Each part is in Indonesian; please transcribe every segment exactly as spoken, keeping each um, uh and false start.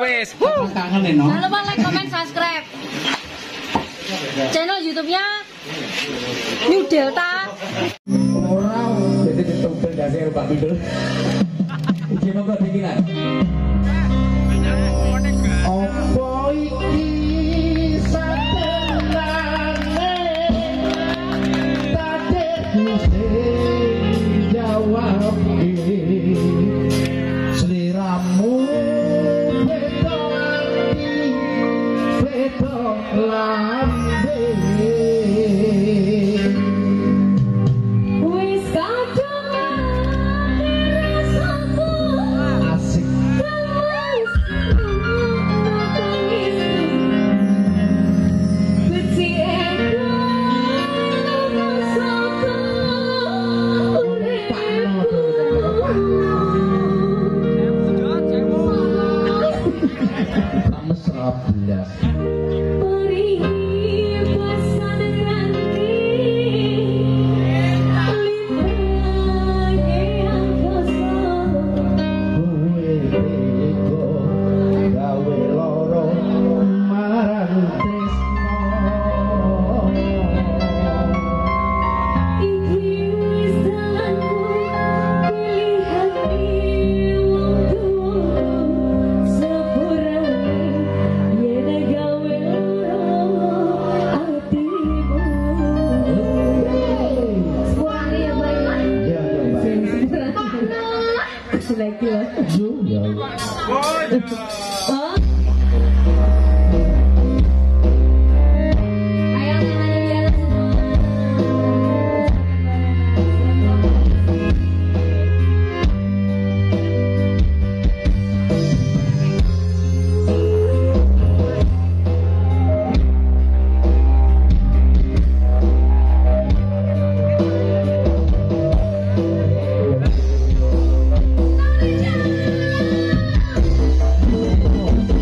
wis. Kangen ya, no? Jangan lupa like, comment, subscribe channel YouTube-nya New Delta. Orang jadi ditumpel dasar Pak Bidul. Iki monggo dikilan. Opo iki satenane tadeku sing jawab sliramu beto ati beto lambe. Lagi lah. Oh,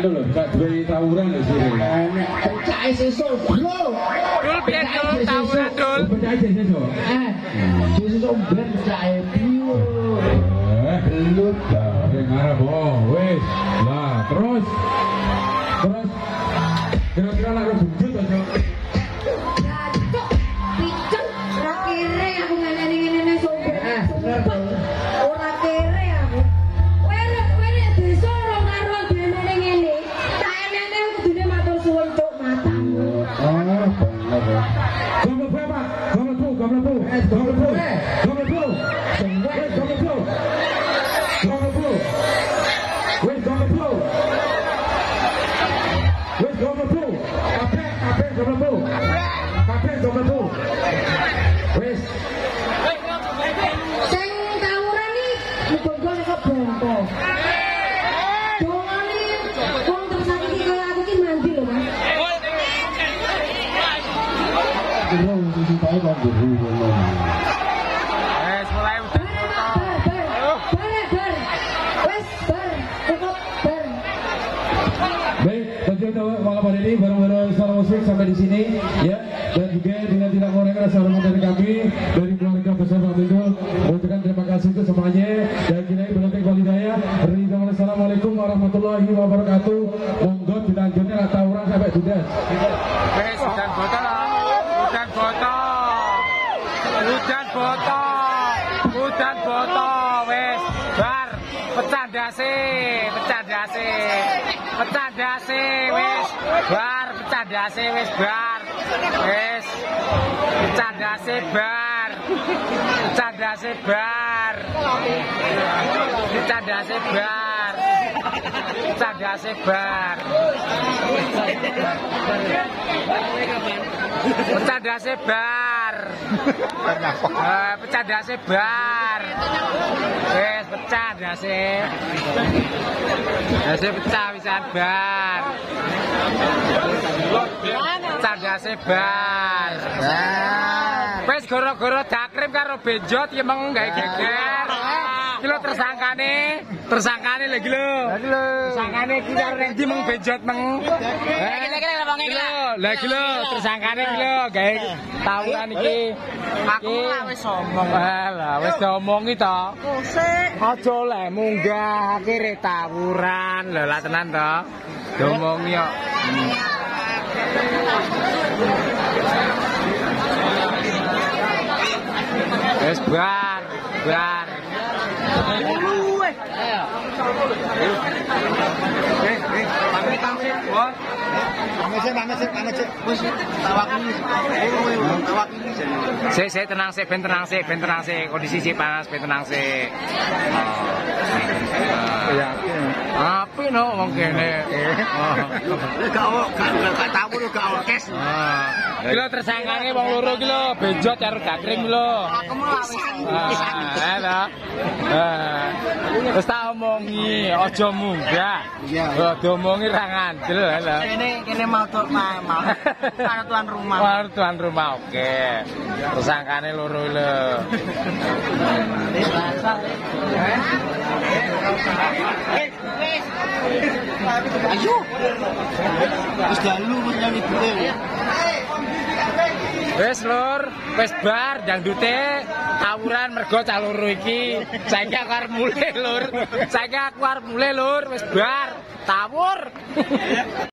anu lho, gak duwe tawuran lho sini. Nek pecahe sesuk, bro. Dul piye dul tawuran dul. Pecahe sesuk. Eh, sesuk ben pecahe piye. Eh, gelut lah, ngarep oh, wis. Lah, terus terus kira-kira lak gendut aja. Cuk, picek ora kere aku ngene ngene sobat. Eh, bener to. Ora kere aku. Kowe nek kowe nek desa ora karo dene ngene. Tak enene kudune matur suwun cuk matamu. Oh, bener. Goblok berapa? Goblok bu, goblok bu. Eh, goblok bu. Goblok bu. Wes goblok bu. Goblok bu. Wes goblok bu. Wes goblok bu. Kabeh, kabeh goblok bu. Kabeh goblok bu. Wes. Sing tawuran iki muga-muga nek bonto. Dongane wong tersakiti kaya aku ki mandi lho, Mas. Bro, iki bae kok guru ngono. Wes mulai udan foto. Bar, bar. Wes bar, cukup bar. Baik, tentu kita malam hari ini bareng-bareng Suara Musik sampai di sini ya. Dan juga dengan tidak mengurangi rasa hormat dari kami dari keluarga besar Pak Bindul. Mengucapkan terima kasih untuk semuanya dan kini berhenti walidaya. Assalamualaikum warahmatullahi wabarakatuh. Monggo dilanjutnya lah tawuran sampai dudas. Wes udan foto. Udan foto. Udan foto. Udan foto. Wes bar. Pecah dase, pecah dase. Pecah dase wes bar, pecah dase wes bar. Wes pecah dase bar. Pecah dase bar. Pecah dase bar. Pecah dase bar. Pecah dase bar. Eh, pecah dase bar. Wes pecah dase. Dase pecah wisan bar. Pecah dase bar. Wes goro-goro dakrim karo benjot ya meng gawe geger. Iki lho tersangkane, tersangkane lagi lho. Tersangkane iki karo nek ndi meng benjot meng. Kira-kira wong iki lho. Lah iki lho tersangkane iki lho gawe tawuran iki. Aku wis omong. Lah wis diomongi to. Aja le munggah akhire tawuran. Lho lah tenan to. Diomongi kok. Wes bar, bar. Eh, eh, pamit pamit, bos. Pamit pamit pamit. Wis tawak ini. Tawak ini. Sik sik tenang sik, ben tenang sik, ben tenang sik. Kondisi sik panas, ben tenang sik. Oh. Ya. Apa no wong kene? Oh. Gak gak tahu lho gak orkes. Ah. Iki lho tersangkane wong loro iki lho, benjot karo dakrim lho. Aku mau wis. Ah, lho. Ah. Wis tak omongi, aja munggah. Iya. Oh, diomongi ra ngandel lho. Kene kene mau mau karo tuan rumah. Karo tuan rumah, oke. Tersangkane loro lho. Ayo. Wis dalu menyang ibune. Wes lur, wes bar dangdute tawuran mergo cah loro iki. Saiki aku arep mulih lur. Saiki aku arep mulih lur, wes bar tawur.